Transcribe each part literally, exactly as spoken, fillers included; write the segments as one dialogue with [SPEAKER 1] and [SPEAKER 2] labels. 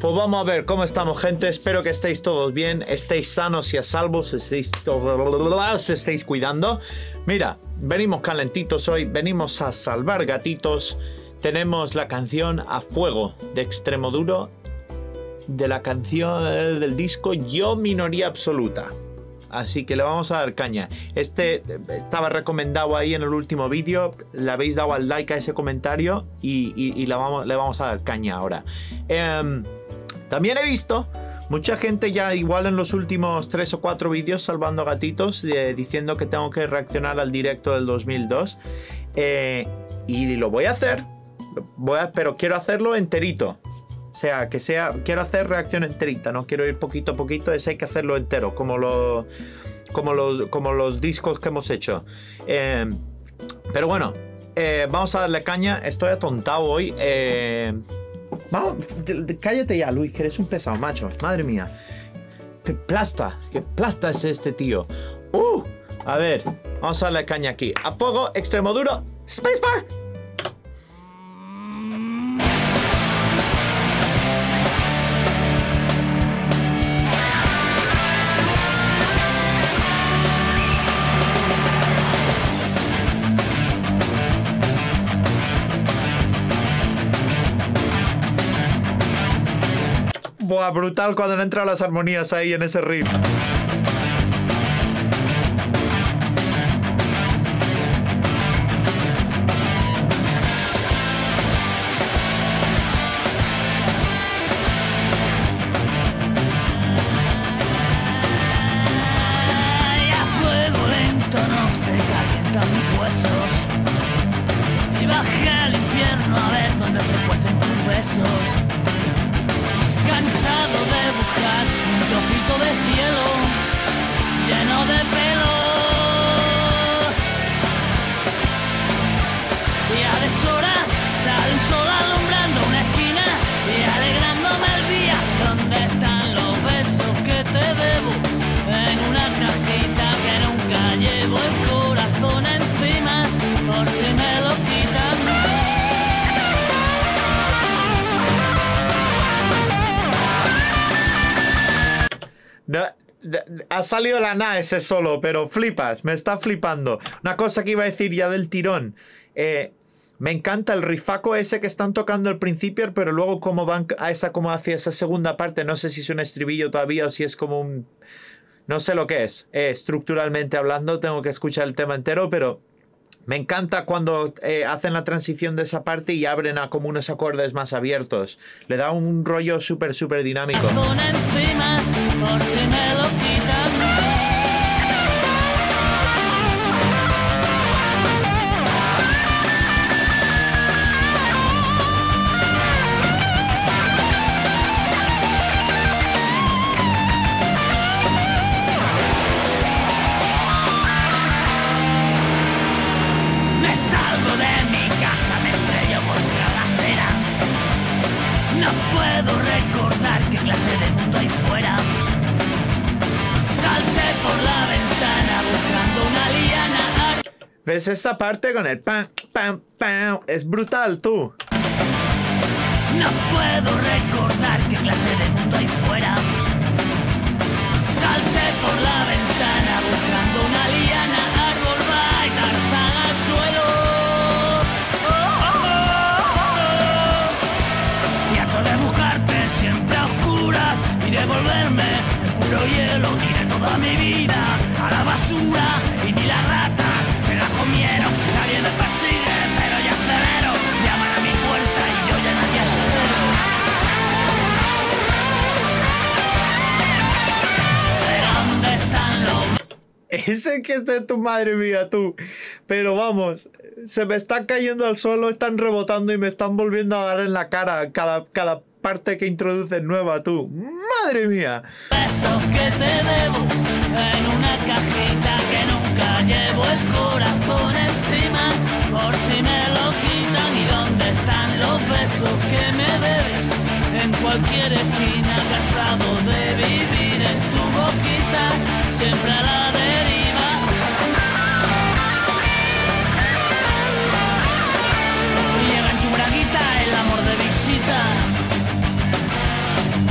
[SPEAKER 1] pues vamos a ver cómo estamos, gente. Espero que estéis todos bien, estéis sanos y a salvo, estéis todos, estéis cuidando. Mira, venimos calentitos hoy, venimos a salvar gatitos. Tenemos la canción A Fuego de Extremoduro, de la canción del disco Yo Minoría Absoluta. Así que le vamos a dar caña. Este estaba recomendado ahí en el último vídeo. Le habéis dado al like a ese comentario y, y, y le, vamos, le vamos a dar caña ahora. Eh, también he visto mucha gente ya igual en los últimos tres o cuatro vídeos salvando gatitos, eh, diciendo que tengo que reaccionar al directo del dos mil dos. Eh, y lo voy a hacer. Voy a, pero quiero hacerlo enterito. O sea, que sea, quiero hacer reacción enterita, no quiero ir poquito a poquito, es hay que hacerlo entero, como, lo, como, los, como los discos que hemos hecho. Eh, pero bueno, eh, vamos a darle caña, estoy atontado hoy. Eh, vamos, cállate ya, Luis, que eres un pesado, macho, madre mía. Qué plasta, qué plasta es este tío. Uh, a ver, vamos a darle caña aquí. A fuego, Extremoduro, Spacebar. Buah, brutal cuando han entrado las armonías ahí en ese riff. No, ha salido la nada ese solo, pero flipas, me está flipando. Una cosa que iba a decir ya del tirón. Eh, me encanta el rifaco ese que están tocando al principio, pero luego como van a esa, como hacia esa segunda parte, no sé si es un estribillo todavía o si es como un... No sé lo que es. Eh, estructuralmente hablando, tengo que escuchar el tema entero, pero... Me encanta cuando eh, hacen la transición de esa parte y abren a como unos acordes más abiertos. Le da un rollo súper, súper dinámico. Encima, por si me lo quitan.
[SPEAKER 2] No puedo recordar qué clase de mundo hay fuera. Salté por la ventana buscando una liana.
[SPEAKER 1] ¿Ves esta parte con el pam, pam, pam? Es brutal, tú.
[SPEAKER 2] No puedo recordar qué clase de mundo hay fuera. Salté por la ventana buscando una liana. Árbol va y Tarzán al suelo. De buscarte siempre a oscuras y devolverme el puro hielo. Tiré toda mi vida a la basura y ni la rata se la comieron. Nadie me persigue, pero ya acelero. Llaman a mi puerta y yo ya nadie espero. ¿Pero dónde están los...?
[SPEAKER 1] Ese que es de tu madre mía, tú. Pero vamos, se me están cayendo al suelo, están rebotando y me están volviendo a dar en la cara cada, cada parte que introducen nueva, tú. ¡Madre mía!
[SPEAKER 2] Besos que te debo en una cajita que nunca llevo el corazón encima por si me lo quitan. ¿Y dónde están los besos que me debes? En cualquier esquina, cansado de vivir en tu boquita, siempre a la deriva. Y lleva en tu braguita el amor de visita.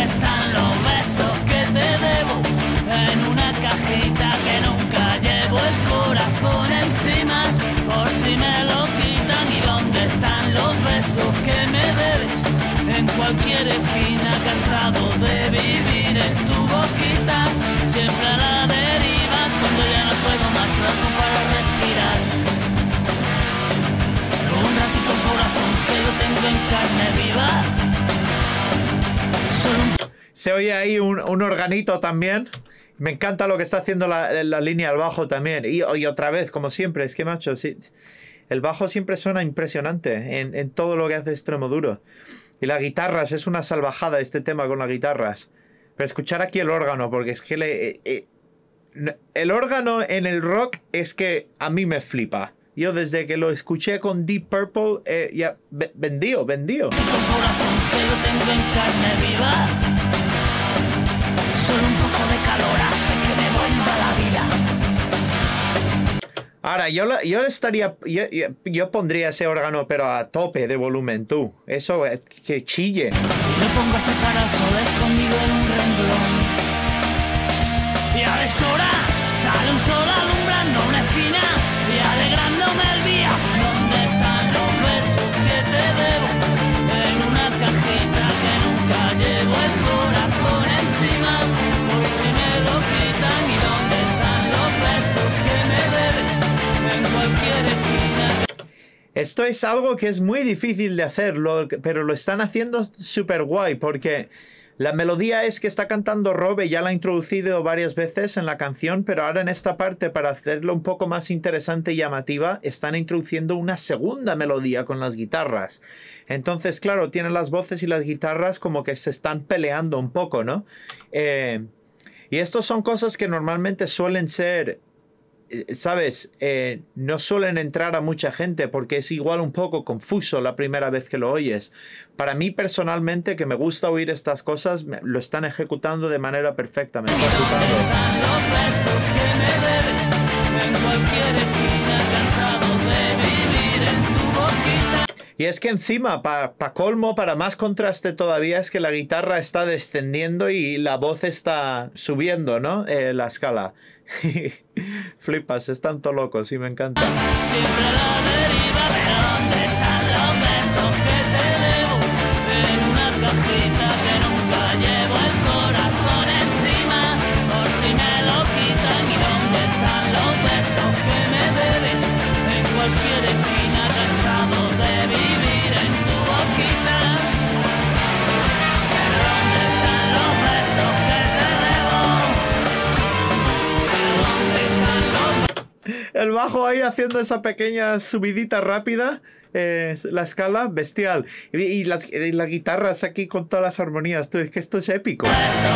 [SPEAKER 2] están los besos que te debo? En una cajita que nunca llevo el corazón encima, por si me lo quitan. ¿Y dónde están los besos que me debes? En cualquier esquina, cansados de vivir en tu boquita, siempre a la deriva, cuando ya no puedo más rato para respirar. Un ratito corazón que lo tengo en carne viva. Solo un...
[SPEAKER 1] Se oye ahí un, un organito también. Me encanta lo que está haciendo la, la línea al bajo también. Y, y otra vez, como siempre, es que macho, sí, el bajo siempre suena impresionante en, en todo lo que hace Extremoduro. Y las guitarras, es una salvajada este tema con las guitarras. Pero escuchar aquí el órgano, porque es que le, eh, eh, el órgano en el rock es que a mí me flipa. Yo desde que lo escuché con Deep Purple, eh, ya vendido, vendido.
[SPEAKER 2] Con corazón que lo tengo en carne viva. Solo un poco de calor hace que me vuelva la vida.
[SPEAKER 1] Ahora, yo, yo estaría, yo, yo, yo pondría ese órgano, pero a tope de volumen, tú. Eso, eh, que chille.
[SPEAKER 2] Me pongo a sacar al sol escondido en un renglón. Y a deshora sale un sol alumbrando una esquina y alegrándome el día. ¿Dónde están los besos que te debo? En una cajita que nunca llevo el corazón encima, por si me lo quitan. ¿Y dónde están los besos que me debes? En cualquier esquina.
[SPEAKER 1] Esto es algo que es muy difícil de hacerlo, pero lo están haciendo súper guay, porque la melodía es que está cantando Robe, ya la ha introducido varias veces en la canción, pero ahora en esta parte, para hacerlo un poco más interesante y llamativa, están introduciendo una segunda melodía con las guitarras. Entonces, claro, tienen las voces y las guitarras como que se están peleando un poco, ¿no? Eh, y estas son cosas que normalmente suelen ser... ¿Sabes? Eh, no suelen entrar a mucha gente porque es igual un poco confuso la primera vez que lo oyes. Para mí personalmente, que me gusta oír estas cosas, me, lo están ejecutando de manera perfecta. Me está gustando.
[SPEAKER 2] Están los besos que me deben en cualquier esquina, cansados de vivir en tu boquita.
[SPEAKER 1] Y es que encima, para pa colmo, para más contraste todavía, es que la guitarra está descendiendo y la voz está subiendo, ¿no? Eh, la escala. Flipas, están todos locos y me encanta.
[SPEAKER 2] Siempre a la deriva, pero ¿dónde están los besos que te debo? En una cajita que nunca llevo el corazón encima, por si me lo quitan. ¿Y dónde están los besos que me debes? En cualquier esquina, cansados de vivir en tu boquita. Pero ¿dónde están los besos que te debo? Pero ¿dónde están los
[SPEAKER 1] El bajo ahí haciendo esa pequeña subidita rápida, eh, la escala bestial. Y, y, las, y las guitarras aquí con todas las armonías. Tú, es que esto es épico.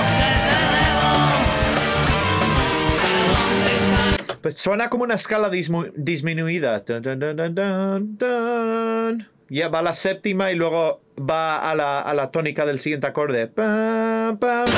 [SPEAKER 1] Pues suena como una escala dismu disminuida. Dun, dun, dun, dun, dun, dun. Ya va a la séptima y luego va a la, a la tónica del siguiente acorde. Pam, pam.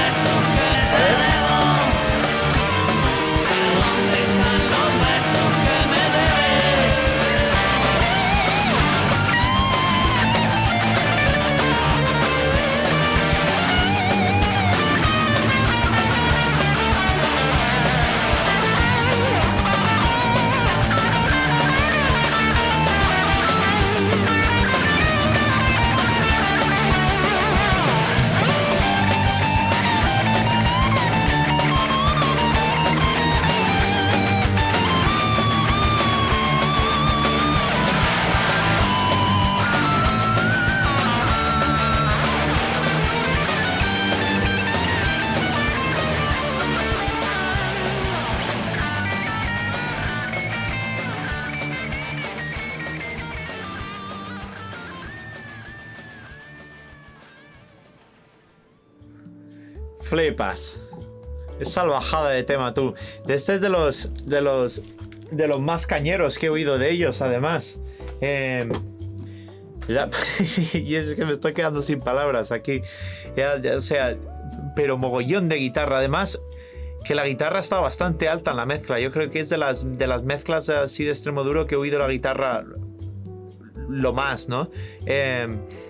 [SPEAKER 1] Flipas. Es salvajada de tema, tú. Este es de los, de los, de los más cañeros que he oído de ellos, además. Eh, ya, y es que me estoy quedando sin palabras aquí. Ya, ya, o sea, pero mogollón de guitarra. Además, que la guitarra está bastante alta en la mezcla. Yo creo que es de las, de las mezclas así de Extremoduro que he oído la guitarra lo más, ¿no? Eh,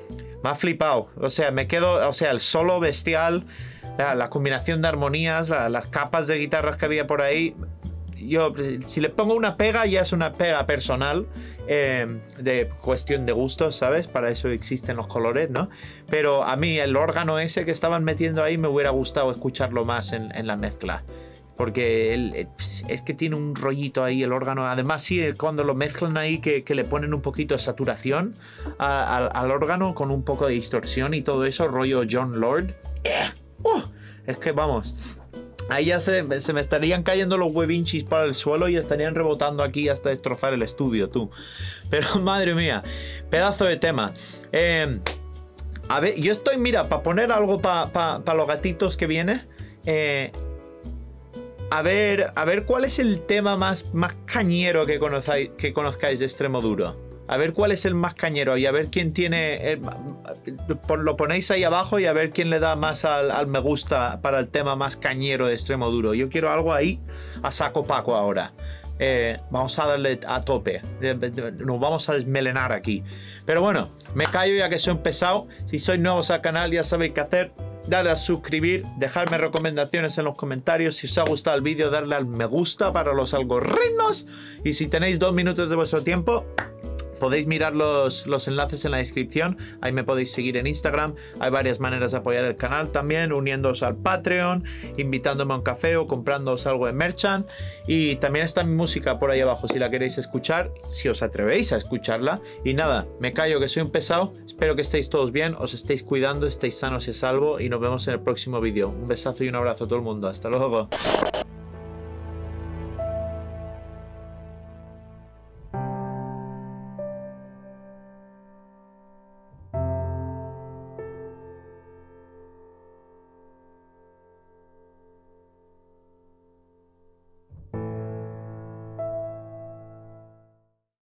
[SPEAKER 1] Me ha flipado. O sea, me quedo... O sea, el solo bestial, la, la combinación de armonías, la, las capas de guitarras que había por ahí... Yo, si le pongo una pega, ya es una pega personal, eh, de cuestión de gustos, ¿sabes? Para eso existen los colores, ¿no? Pero a mí el órgano ese que estaban metiendo ahí me hubiera gustado escucharlo más en, en la mezcla. Porque el, es que tiene un rollito ahí el órgano. Además, sí, cuando lo mezclan ahí, que, que le ponen un poquito de saturación a, a, al órgano con un poco de distorsión y todo eso, rollo John Lord. Uh, es que vamos... Ahí ya se, se me estarían cayendo los huevinchis para el suelo y estarían rebotando aquí hasta destrozar el estudio, tú. Pero madre mía, pedazo de tema. Eh, a ver, yo estoy, mira, para poner algo para pa, pa los gatitos que viene. Eh, a ver, a ver cuál es el tema más, más cañero que conozcáis, que conozcáis de Extremoduro. A ver cuál es el más cañero y a ver quién tiene... Eh, lo ponéis ahí abajo y a ver quién le da más al, al me gusta para el tema más cañero de Extremoduro. Yo quiero algo ahí a saco paco ahora. Eh, vamos a darle a tope. Nos vamos a desmelenar aquí. Pero bueno, me callo ya que soy un pesado. Si sois nuevos al canal ya sabéis qué hacer. Darle a suscribir, dejarme recomendaciones en los comentarios. Si os ha gustado el vídeo, darle al me gusta para los algoritmos. Y si tenéis dos minutos de vuestro tiempo... Podéis mirar los, los enlaces en la descripción. Ahí me podéis seguir en Instagram. Hay varias maneras de apoyar el canal también. Uniéndoos al Patreon, invitándome a un café o comprándoos algo de merchant. Y también está mi música por ahí abajo si la queréis escuchar. Si os atrevéis a escucharla. Y nada, me callo que soy un pesado. Espero que estéis todos bien. Os estéis cuidando, estéis sanos y a salvo. Y nos vemos en el próximo vídeo. Un besazo y un abrazo a todo el mundo. Hasta luego.